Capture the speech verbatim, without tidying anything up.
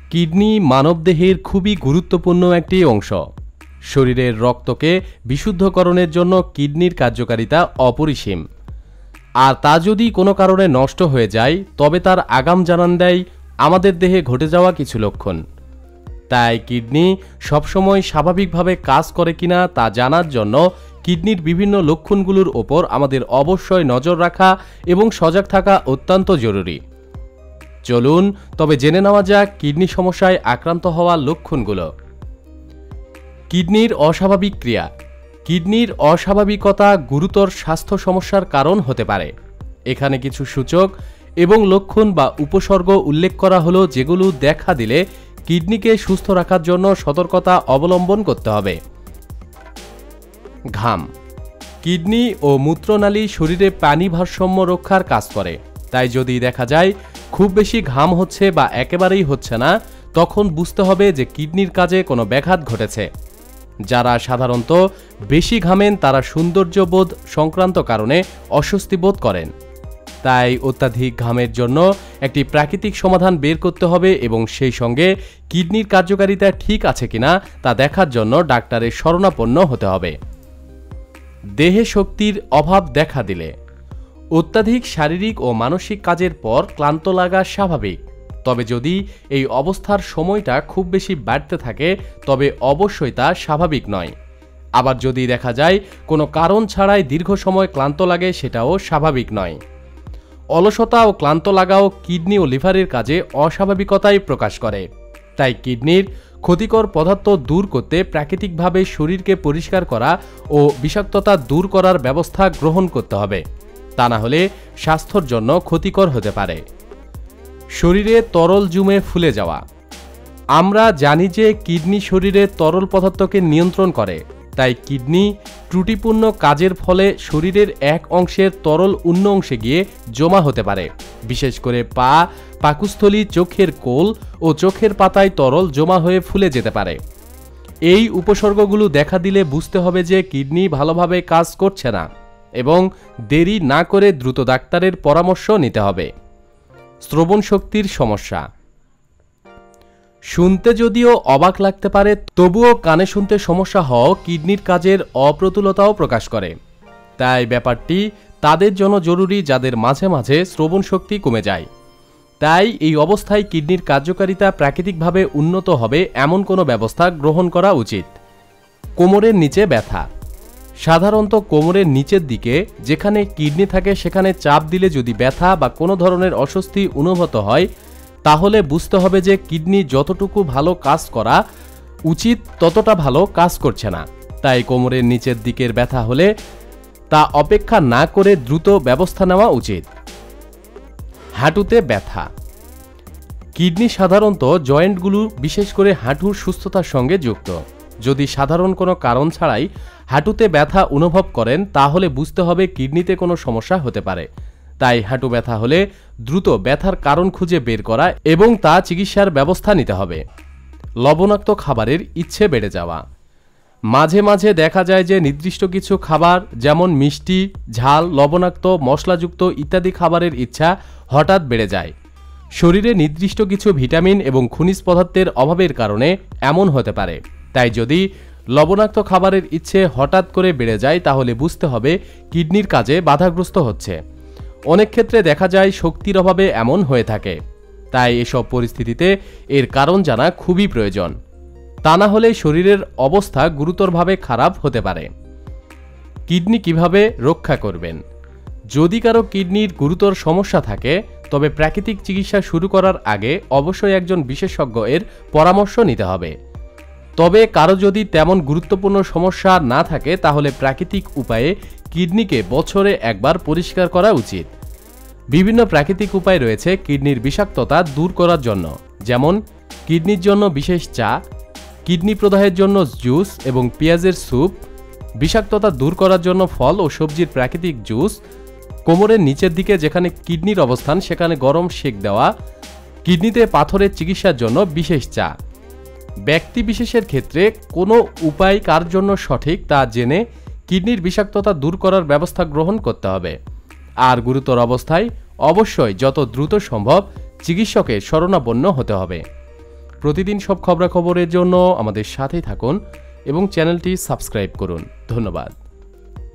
Kidney মানবদেহের খুবই গুরুত্বপূর্ণ একটি অংশ। শরীরের রক্তকে বিশুদ্ধকরণের জন্য কিডনির কার্যকারিতা অপরিসীম। আর তা যদি কোনো কারণে নষ্ট হয়ে যায় তবে তার আগাম জানান দেয় আমাদের দেহে ঘটে যাওয়া কিছু লক্ষণ। তাই কিডনি সবসময় স্বাভাবিকভাবে কাজ করে কিনা তা জানার জন্য কিডনির বিভিন্ন লক্ষণগুলোর ওপর আমাদের অবশ্যই নজর রাখা এবং সজাগ থাকা অত্যন্ত জরুরি। চলুন তবে জেনে নেওয়া যাক কিডনি সমস্যায় আক্রান্ত হওয়ার লক্ষণগুলো। কিডনির অস্বাভাবিক ক্রিয়া। কিডনির অস্বাভাবিকতা গুরুতর স্বাস্থ্য সমস্যার কারণ হতে পারে। এখানে কিছু সূচক এবং লক্ষণ বা উপসর্গ উল্লেখ করা হলো যেগুলো দেখা দিলে কিডনিকে সুস্থ রাখার জন্য সতর্কতা অবলম্বন করতে হবে। ঘাম। কিডনি ও মূত্রনালী শরীরে পানি ভারসাম্য রক্ষার কাজ করে। তাই যদি দেখা যায় খুব বেশি ঘাম হচ্ছে বা একেবারেই হচ্ছে না, তখন বুঝতে হবে যে কিডনির কাজে কোনো ব্যাঘাত ঘটেছে। যারা সাধারণত বেশি ঘামেন তারা সৌন্দর্যবোধ সংক্রান্ত কারণে অস্বস্তি বোধ করেন। তাই অত্যাধিক ঘামের জন্য একটি প্রাকৃতিক সমাধান বের করতে হবে এবং সেই সঙ্গে কিডনির কার্যকারিতা ঠিক আছে কিনা তা দেখার জন্য ডাক্তারের শরণাপন্ন হতে হবে। দেহে শক্তির অভাব দেখা দিলে। অত্যাধিক শারীরিক ও মানসিক কাজের পর ক্লান্ত লাগা স্বাভাবিক, তবে যদি এই অবস্থার সময়টা খুব বেশি বাড়তে থাকে তবে অবশ্যই তা স্বাভাবিক নয়। আবার যদি দেখা যায় কোনো কারণ ছাড়াই দীর্ঘ সময় ক্লান্ত লাগে সেটাও স্বাভাবিক নয়। অলসতা ও ক্লান্ত লাগাও কিডনি ও লিভারের কাজে অস্বাভাবিকতাই প্রকাশ করে। তাই কিডনির ক্ষতিকর পদার্থ দূর করতে প্রাকৃতিকভাবে শরীরকে পরিষ্কার করা ও বিষাক্ততা দূর করার ব্যবস্থা গ্রহণ করতে হবে, তা না হলে স্বাস্থ্যের জন্য ক্ষতিকর হতে পারে। শরীরে তরল জমে ফুলে যাওয়া। আমরা জানি যে কিডনি শরীরে তরল পদার্থকে নিয়ন্ত্রণ করে। তাই কিডনি ত্রুটিপূর্ণ কাজের ফলে শরীরের এক অংশের তরল অন্য অংশে গিয়ে জমা হতে পারে। বিশেষ করে পা, পাকস্থলী, চোখের কোল ও চোখের পাতায় তরল জমা হয়ে ফুলে যেতে পারে। এই উপসর্গগুলো দেখা দিলে বুঝতে হবে যে কিডনি ভালোভাবে কাজ করছে না এবং দেরি না করে দ্রুত ডাক্তারের পরামর্শ নিতে হবে। শ্রবণ শক্তির সমস্যা। শুনতে যদিও অবাক লাগতে পারে, তবুও কানে শুনতে সমস্যা হওয়া কিডনির কাজের অপ্রতুলতাও প্রকাশ করে। তাই ব্যাপারটি তাদের জন্য জরুরি যাদের মাঝে মাঝে শ্রবণ শক্তি কমে যায়। তাই এই অবস্থায় কিডনির কার্যকারিতা প্রাকৃতিকভাবে উন্নত হবে এমন কোনো ব্যবস্থা গ্রহণ করা উচিত। কোমরের নিচে ব্যথা। সাধারণত কোমরের নিচের দিকে যেখানে কিডনি থাকে সেখানে চাপ দিলে যদি ব্যথা বা কোনো ধরনের অস্বস্তি অনুভূত হয় তাহলে বুঝতে হবে যে কিডনি যতটুকু ভালো কাজ করা উচিত ততটা ভালো কাজ করছে না। তাই কোমরের নিচের দিকের ব্যথা হলে তা অপেক্ষা না করে দ্রুত ব্যবস্থা নেওয়া উচিত। হাঁটুতে ব্যথা। কিডনি সাধারণত জয়েন্টগুলো বিশেষ করে হাঁটুর সুস্থতার সঙ্গে যুক্ত। যদি সাধারণ কোনো কারণ ছাড়াই হাঁটুতে ব্যথা অনুভব করেন তাহলে বুঝতে হবে কিডনিতে কোনো সমস্যা হতে পারে। তাই হাঁটু ব্যথা হলে দ্রুত ব্যথার কারণ খুঁজে বের করা এবং তা চিকিৎসার ব্যবস্থা নিতে হবে। লবণাক্ত খাবারের ইচ্ছে বেড়ে যাওয়া। মাঝে মাঝে দেখা যায় যে নির্দিষ্ট কিছু খাবার যেমন মিষ্টি, ঝাল, লবণাক্ত, মশলাযুক্ত ইত্যাদি খাবারের ইচ্ছা হঠাৎ বেড়ে যায়। শরীরে নির্দিষ্ট কিছু ভিটামিন এবং খনিজ পদার্থের অভাবের কারণে এমন হতে পারে। তাই যদি লবণাক্ত খাবারের ইচ্ছে হঠাৎ করে বেড়ে যায় তাহলে বুঝতে হবে কিডনির কাজে বাধাগ্রস্ত হচ্ছে। অনেক ক্ষেত্রে দেখা যায় শক্তির অভাবে এমন হয়ে থাকে। তাই এসব পরিস্থিতিতে এর কারণ জানা খুবই প্রয়োজন, তা না হলে শরীরের অবস্থা গুরুতরভাবে খারাপ হতে পারে। কিডনি কিভাবে রক্ষা করবেন? যদি কারো কিডনির গুরুতর সমস্যা থাকে তবে প্রাকৃতিক চিকিৎসা শুরু করার আগে অবশ্যই একজন বিশেষজ্ঞ এর পরামর্শ নিতে হবে। তবে কারো যদি তেমন গুরুত্বপূর্ণ সমস্যা না থাকে তাহলে প্রাকৃতিক উপায়ে কিডনিকে বছরে একবার পরিষ্কার করা উচিত। বিভিন্ন প্রাকৃতিক উপায় রয়েছে কিডনির বিষাক্ততা দূর করার জন্য, যেমন কিডনির জন্য বিশেষ চা, কিডনি প্রদাহের জন্য জুস এবং পেঁয়াজের স্যুপ, বিষাক্ততা দূর করার জন্য ফল ও সবজির প্রাকৃতিক জুস, কোমরের নিচের দিকে যেখানে কিডনির অবস্থান সেখানে গরম সেক দেওয়া, কিডনিতে পাথরের চিকিৎসার জন্য বিশেষ চা। ব্যক্তি বিশেষের ক্ষেত্রে কোনো উপায় কার জন্য সঠিক তা জেনে কিডনির বিষাক্ততা দূর করার ব্যবস্থা গ্রহণ করতে হবে। আর গুরুতর অবস্থায় অবশ্যই যত দ্রুত সম্ভব চিকিৎসকের শরণাপন্ন হতে হবে। প্রতিদিন সব খবরাখবরের জন্য আমাদের সাথেই থাকুন এবং চ্যানেলটি সাবস্ক্রাইব করুন। ধন্যবাদ।